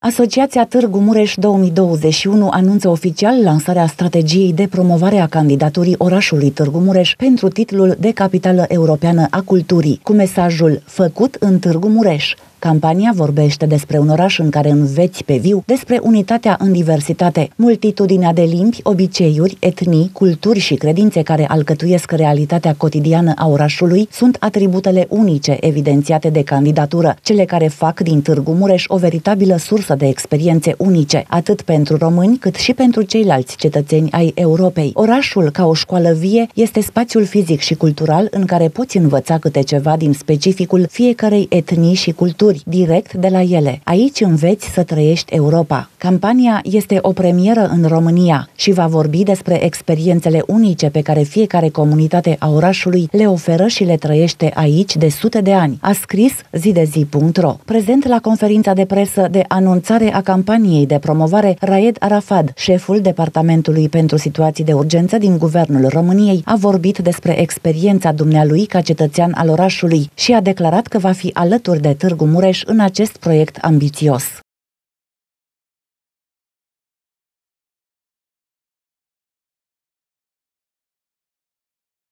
Asociația Târgu Mureș 2021 anunță oficial lansarea strategiei de promovare a candidaturii orașului Târgu Mureș pentru titlul de capitală europeană a culturii, cu mesajul "Făcut în Târgu Mureș". Campania vorbește despre un oraș în care înveți pe viu, despre unitatea în diversitate, multitudinea de limbi, obiceiuri, etnii, culturi și credințe care alcătuiesc realitatea cotidiană a orașului sunt atributele unice evidențiate de candidatură, cele care fac din Târgu Mureș o veritabilă sursă de experiențe unice, atât pentru români cât și pentru ceilalți cetățeni ai Europei. Orașul, ca o școală vie, este spațiul fizic și cultural în care poți învăța câte ceva din specificul fiecărei etnii și culturi, direct de la ele. Aici înveți să trăiești Europa. Campania este o premieră în România și va vorbi despre experiențele unice pe care fiecare comunitate a orașului le oferă și le trăiește aici de sute de ani, a scris zidezi.ro. Prezent la conferința de presă de anunțare a campaniei de promovare, Raed Arafad, șeful Departamentului pentru Situații de Urgență din Guvernul României, a vorbit despre experiența dumnealui ca cetățean al orașului și a declarat că va fi alături de Târgu Mureș în acest proiect ambițios.